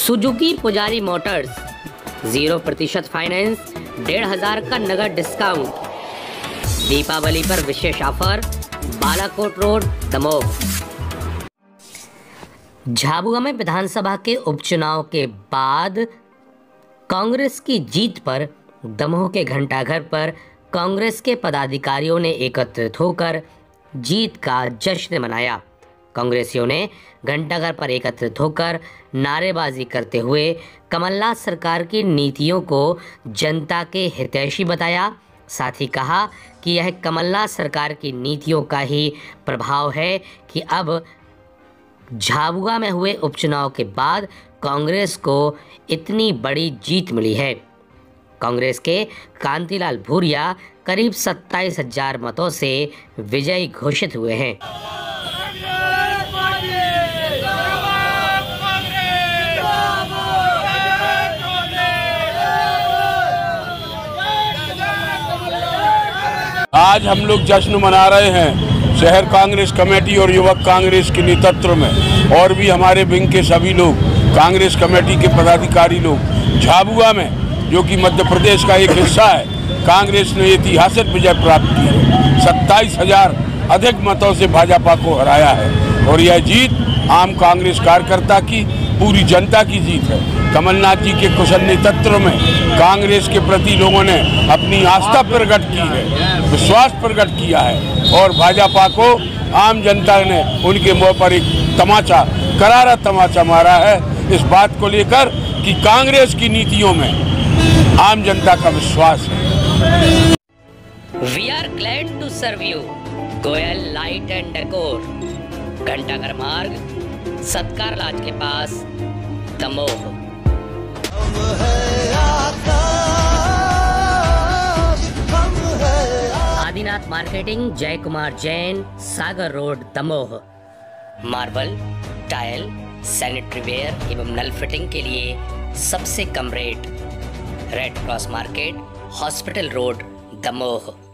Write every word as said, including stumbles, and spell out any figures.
Suzuki पुजारी Motors, zero प्रतिशत finance, डेढ़ हजार का नगद डिस्काउंट। दीपावली पर विशेष ऑफर, बालाकोट रोड, दमोह। झाबुआ में विधानसभा के उपचुनाव के बाद कांग्रेस की जीत पर दमोह के घंटाघर पर कांग्रेस के पदाधिकारियों ने एकत्रित होकर जीत का जश्न मनाया। कांग्रेसियों ने घंटाघर पर एकत्रित होकर नारेबाजी करते हुए कमलनाथ सरकार की नीतियों को जनता के हितैषी बताया। साथ ही कहा कि यह कमलनाथ सरकार की नीतियों का ही प्रभाव है कि अब झाबुआ में हुए उपचुनाव के बाद कांग्रेस को इतनी बड़ी जीत मिली है। कांग्रेस के कांतिलाल भूरिया करीब सत्ताईस हजार मतों से विजयी घोषित हुए हैं। आज हम लोग जश्न मना रहे हैं शहर कांग्रेस कमेटी और युवक कांग्रेस के नेतृत्व में, और भी हमारे विंग के सभी लोग, कांग्रेस कमेटी के पदाधिकारी लोग झाबुआ में, जो कि मध्य प्रदेश का एक हिस्सा है, कांग्रेस ने ऐतिहासिक विजय प्राप्त की है। सत्ताईस हजार अधिक मतों से भाजपा को हराया है और यह जीत आम कांग्रेस कार्यकर्ता की, पूरी जनता की जीत है। कमलनाथ जी के कुशल नेतृत्व में कांग्रेस के प्रति लोगों ने अपनी आस्था प्रकट की है, विश्वास प्रकट किया है और भाजपा को आम जनता ने उनके मुंह पर एक तमाचा, करारा तमाचा मारा है, इस बात को लेकर कि कांग्रेस की नीतियों में आम जनता का विश्वास है। We are glad to serve you. Goyal light and decor, Ghantaghar Marg, Satkar lodge के पास, Damoh. Adinath marketing, Jai Kumar Jain, Sagar road, Damoh. Marble, tile, sanitary ware एवं नल फिटिंग के लिए सबसे कम rate. Red cross market, hospital road, Damoh.